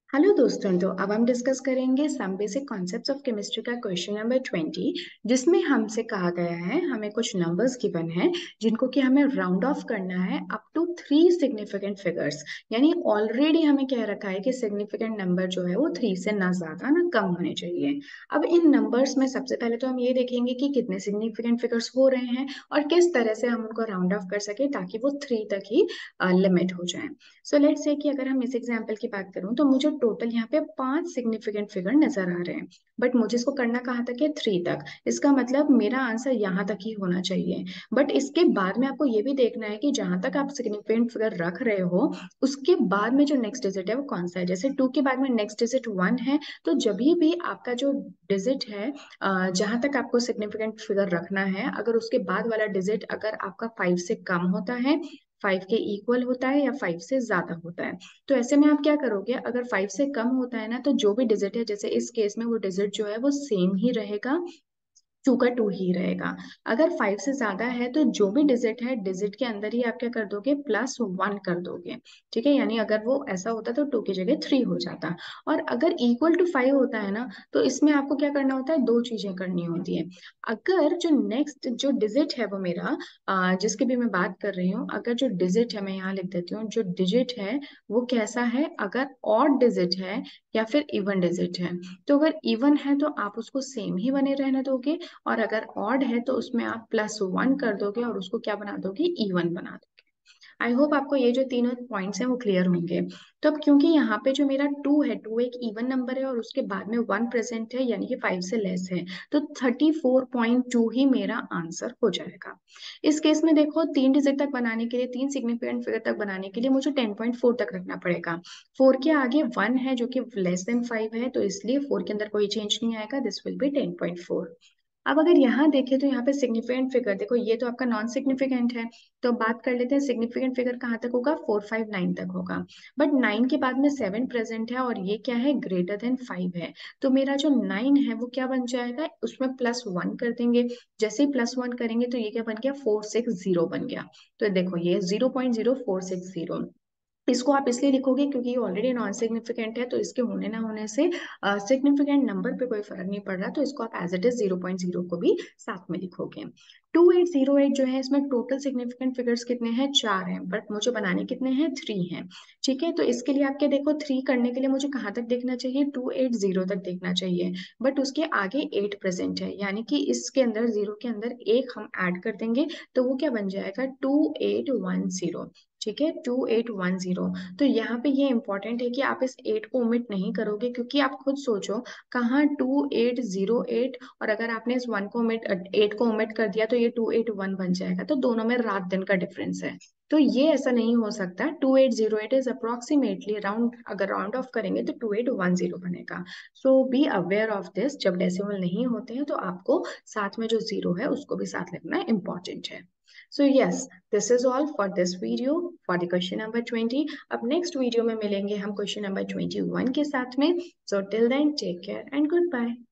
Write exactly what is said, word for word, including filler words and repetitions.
Hello दोस्तों, तो अब हम डिस्कस करेंगे some basic concepts of chemistry का क्वेश्चन नंबर ट्वेंटी, जिसमें हमसे कहा गया है हमें कुछ नंबर्स गिवन है जिनको कि हमें राउंड ऑफ करना है up to three significant figures. यानी ऑलरेडी हमें कह रखा है कि सिग्निफिकेंट नंबर जो है वो थ्री से ना ज्यादा ना कम होने चाहिए। अब इन नंबर्स में सबसे पहले तो हम ये देखेंगे कि कितने सिग्निफिकेंट फिगर्स हो रहे हैं और किस तरह से हम उनको राउंड ऑफ कर सके ताकि वो थ्री तक ही लिमिट हो जाए। सो लेट्स से कि अगर हम इस एग्जांपल की बात करूं तो मुझे टोटल यहाँ पे पांच सिग्निफिकेंट फिगर नजर आ रहे हैं, बट मुझे इसको करना कहाँ तक है, थ्री तक। इसका मतलब मेरा आंसर यहाँ तक ही होना चाहिए। बट इसके बाद में आपको ये भी देखना है कि जहां तक आप सिग्निफिकेंट फिगर रख रहे हो उसके बाद में जो नेक्स्ट डिजिट है वो कौन सा है। जैसे टू के बाद में नेक्स्ट डिजिट वन है, तो जब भी आपका जो डिजिट है जहां तक आपको सिग्निफिकेंट फिगर रखना है, अगर उसके बाद वाला डिजिट अगर आपका फाइव से कम होता है, फाइव के इक्वल होता है या फाइव से ज्यादा होता है, तो ऐसे में आप क्या करोगे, अगर फाइव से कम होता है ना तो जो भी डिजिट है, जैसे इस केस में वो डिजिट जो है वो सेम ही रहेगा, टू का टू ही रहेगा। अगर फाइव से ज्यादा है तो जो भी डिजिट है डिजिट के अंदर ही आप क्या कर दोगे, प्लस वन कर दोगे। ठीक है, यानी अगर वो ऐसा होता तो टू की जगह थ्री हो जाता। और अगर इक्वल टू फाइव होता है ना, तो इसमें आपको क्या करना होता है, दो चीजें करनी होती है। अगर जो नेक्स्ट जो डिजिट है वो मेरा अ, जिसकी भी मैं बात कर रही हूँ, अगर जो डिजिट है, मैं यहाँ लिख देती हूँ, जो डिजिट है वो कैसा है, अगर ऑड डिजिट है या फिर इवन डिजिट है, तो अगर इवन है तो आप उसको सेम ही बने रहने दोगे, और अगर ऑड है तो उसमें आप प्लस वन कर दोगे और उसको क्या बना दोगे, इवन बना दोगे। आई होप आपको ये जो तीनों पॉइंट्स हैं वो क्लियर होंगे। तो अब क्योंकि यहाँ पे जो मेरा टू है, टू एक इवन नंबर है और उसके बाद में वन प्रेजेंट है यानी कि फाइव से लेस है, तो थर्टी फोर पॉइंट टू ही मेरा आंसर हो जाएगा। इस केस में देखो, तीन डिजिट तक बनाने के लिए, तीन सिग्निफिकेंट फिगर तक बनाने के लिए मुझे टेन पॉइंट फोर तक रखना पड़ेगा। फोर के आगे वन है जो कि लेस देन फाइव है, तो इसलिए फोर के अंदर कोई चेंज नहीं आएगा, this will be ten point four. अब अगर यहाँ देखें तो यहाँ पे सिग्निफिकेंट फिगर देखो, ये तो आपका नॉन सिग्निफिकेंट है, तो बात कर लेते हैं सिग्निफिकेंट फिगर कहाँ तक होगा, फोर फाइव नाइन तक होगा। बट नाइन के बाद में सेवन प्रेजेंट है और ये क्या है, ग्रेटर देन फाइव है, तो मेरा जो नाइन है वो क्या बन जाएगा, उसमें प्लस वन कर देंगे। जैसे ही प्लस वन करेंगे तो ये क्या बन गया, फोर सिक्स जीरो बन गया। तो देखो ये zero point zero four six zero, इसको आप इसलिए लिखोगे क्योंकि ये ऑलरेडी नॉन सिग्निफिकेंट है, तो इसके होने ना होने से सिग्निफिकेंट नंबर पे कोई फर्क नहीं पड़ रहा, तो इसको आप as it is zero point zero को भी साथ में लिखोगे। टू एट जीरो एट जो है, इसमें टोटल सिग्निफिकेंट फिगर्स कितने हैं, चार हैं, बट मुझे बनाने कितने हैं, थ्री हैं। ठीक है, तो इसके लिए आपके देखो, थ्री करने के लिए मुझे कहाँ तक देखना चाहिए, टू एट जीरो तक देखना चाहिए, बट उसके आगे एट प्रेजेंट है, यानी कि इसके अंदर जीरो के अंदर एक हम ऐड कर देंगे, तो वो क्या बन जाएगा, टू एट वन जीरो। ठीक है, टू एट वन जीरो। तो यहाँ पे ये इंपॉर्टेंट है कि आप इस एट को ओमिट नहीं करोगे, क्योंकि आप खुद सोचो, कहाँ टू एट जीरो एट, और अगर आपने इस वन को ओमिट, एट को ओमिट कर दिया तो ये टू एट वन बन जाएगा, तो दोनों में रात दिन का डिफरेंस है। तो ये ऐसा नहीं हो सकता, two eight zero eight is approximately round, अगर राउंड ऑफ करेंगे तो टू एट वन जीरो बनेगा। So be aware of this, जब डेसिमल नहीं होते हैं तो आपको साथ में जो जीरो है उसको भी साथ लिखना इम्पोर्टेंट है। So yes, this is all for this video for the question number twenty. अब next video में मिलेंगे हम question number twenty one के साथ में. So till then, take care and goodbye.